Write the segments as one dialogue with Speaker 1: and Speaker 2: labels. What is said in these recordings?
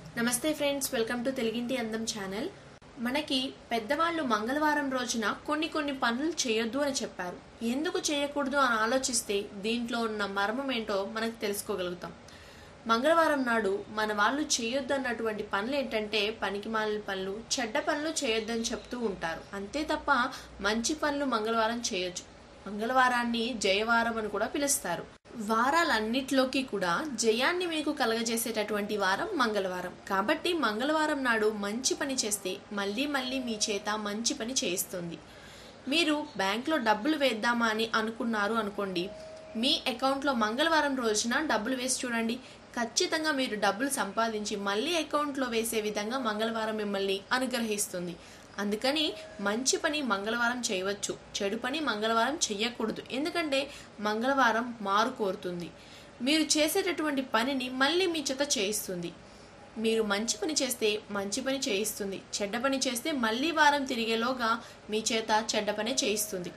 Speaker 1: నమస్తే friends, welcome to తెలుగింటి అందం ఛానల్. మనకి పెద్దవాళ్ళు మంగళవారం రోజున కొన్ని పనులు చేయొద్దు అని చెప్పారు. ఎందుకు చేయకూడదు అని ఆలోచిస్తే దీంట్లో ఉన్న మర్మం ఏంటో మనకు తెలుసుకోగలుగుతాం. మంగళవారం నాడు మన వాళ్ళు చేయొద్దు అన్నటువంటి పనులు ఏంటంటే పనికిమాలిన పనులు, చెడ్డ పనులు చేయొద్దని చెప్తూ ఉంటారు. అంతే తప్ప మంచి పనులు మంగళవారం చేయొచ్చు. మంగళవారాన్ని జయవారం అని కూడా పిలుస్తారు. వారాలన్నిట్లోకి కూడా జయాన్ని మీకు కలగజేసేటటువంటి వారం మంగళవారం. కాబట్టి మంగళవారం నాడు మంచి పని చేస్తే మళ్ళీ మీ చేత మంచి పని చేయిస్తుంది. మీరు బ్యాంక్లో డబ్బులు వేద్దామా అని అనుకున్నారు అనుకోండి, మీ అకౌంట్లో మంగళవారం రోజున డబ్బులు వేసి చూడండి. ఖచ్చితంగా మీరు డబ్బులు సంపాదించి మళ్ళీ అకౌంట్లో వేసే విధంగా మంగళవారం మిమ్మల్ని అనుగ్రహిస్తుంది. అందుకని మంచి పని మంగళవారం చేయవచ్చు, చెడు పని మంగళవారం చెయ్యకూడదు. ఎందుకంటే మంగళవారం మారు కోరుతుంది. మీరు చేసేటటువంటి పనిని మళ్ళీ మీ చేత చేయిస్తుంది. మీరు మంచి పని చేస్తే మంచి పని చేయిస్తుంది, చెడ్డ పని చేస్తే మళ్ళీ వారం తిరిగేలోగా మీ చేత చెడ్డ పనే చేయిస్తుంది.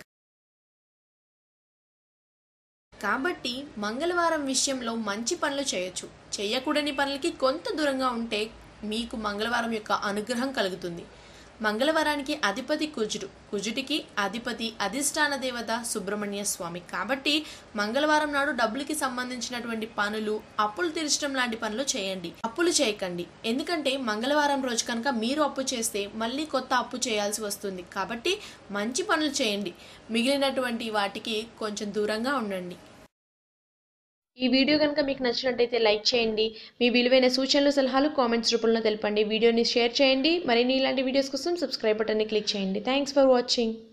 Speaker 1: కాబట్టి మంగళవారం విషయంలో మంచి పనులు చేయొచ్చు. చేయకూడని పనులకి కొంత దూరంగా ఉంటే మీకు మంగళవారం యొక్క అనుగ్రహం కలుగుతుంది. మంగళవారానికి అధిపతి కుజుడు, కుజుడికి అధిపతి అధిష్టాన దేవత సుబ్రహ్మణ్య స్వామి. కాబట్టి మంగళవారం నాడు డబ్బులకి సంబంధించినటువంటి పనులు, అప్పులు తీర్చడం లాంటి పనులు చేయండి. అప్పులు చేయకండి. ఎందుకంటే మంగళవారం రోజు కనుక మీరు అప్పు చేస్తే మళ్ళీ కొత్త అప్పు చేయాల్సి వస్తుంది. కాబట్టి మంచి పనులు చేయండి. మిగిలినటువంటి వాటికి కొంచెం దూరంగా ఉండండి. ఈ వీడియో కనుక మీకు నచ్చినట్టయితే లైక్ చేయండి. మీ విలువైన సూచనలు సలహాలు కామెంట్స్ రూపంలో తెలపండి. వీడియోని షేర్ చేయండి. మరిన్ని ఇలాంటి వీడియోస్ కోసం సబ్స్క్రైబ్ బటన్ని క్లిక్ చేయండి. Thanks for watching.